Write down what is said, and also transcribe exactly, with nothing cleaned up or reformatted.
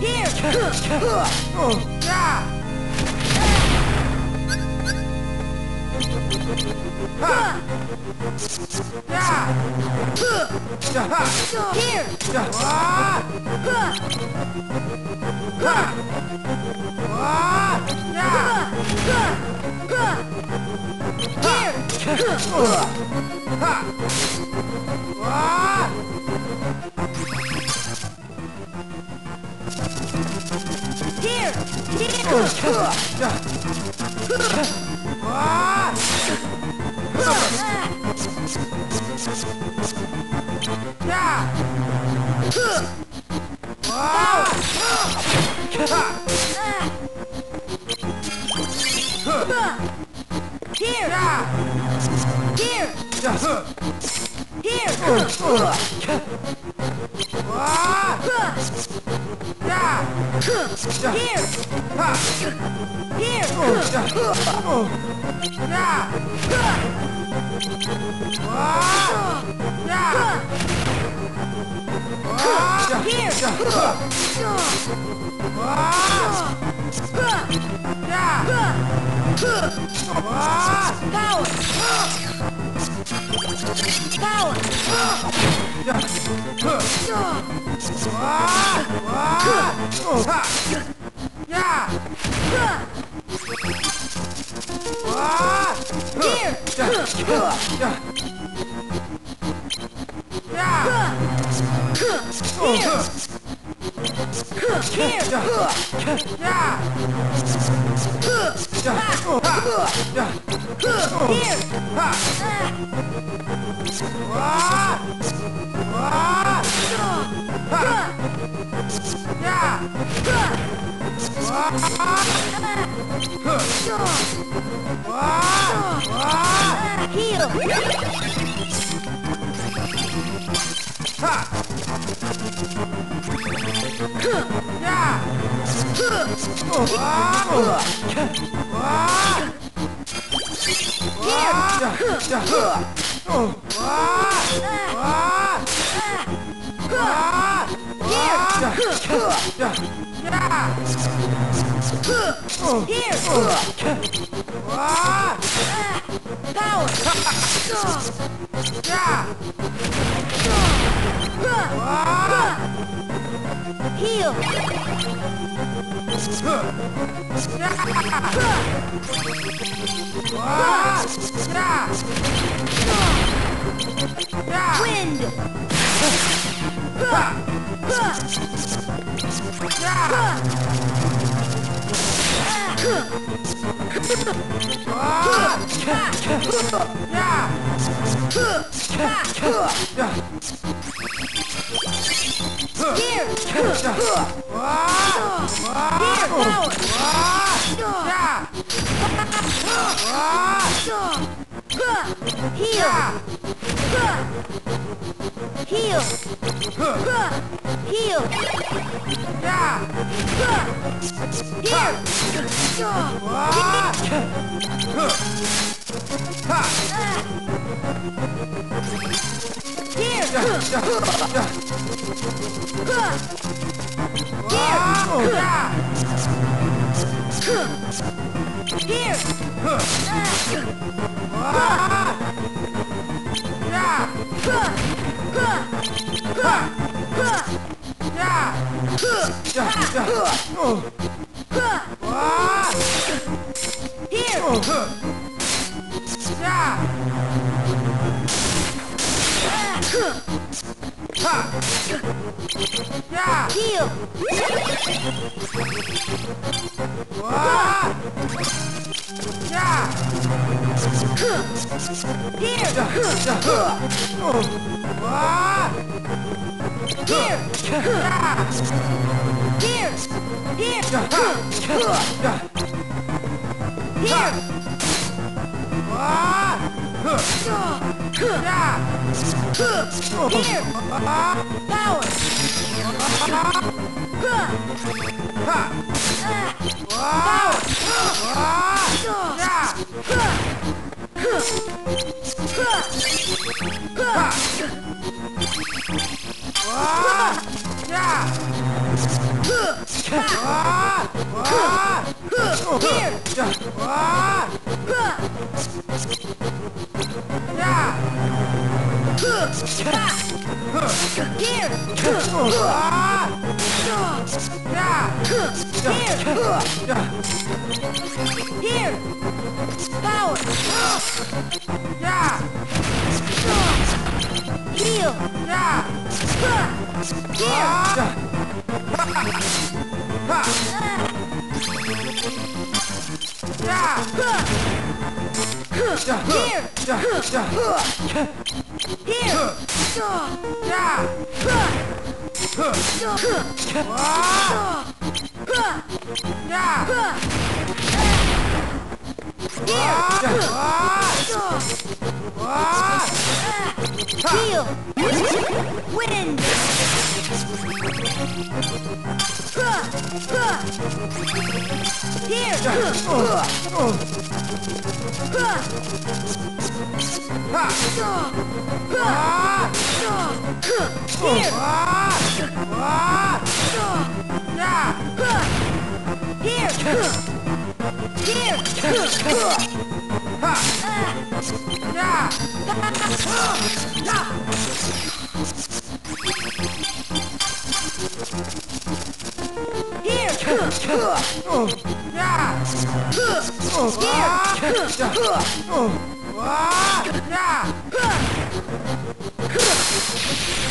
Here! Yeah! Ha! Yeah! Here! Ah! Ha! Ah! Yeah! Here! Ha! Ah! Here! Ah! Yeah! Ah! Here! Here! Here! Ah! Yeah! Here! Here! Yeah! Ah! Yeah! Ah! Here! Ah! Yeah! Ah! Power! Power! Yeah! Ah! Ah! Yeah! Ah! Here! Yeah! Yeah! Here! Here! Yeah! Here! Ah! Ah! Yeah! Heal! Ha! Yeah! Here! Power! Yeah! Heal! Wind! Here! Here, power! Heal! Heal! Heal! Here! Here! Here! Heal! Here! Here! Here! Here! Here! Here! Power! Power! Here! Power! Heal! Heal! Wind! Here! Here! Here! Here!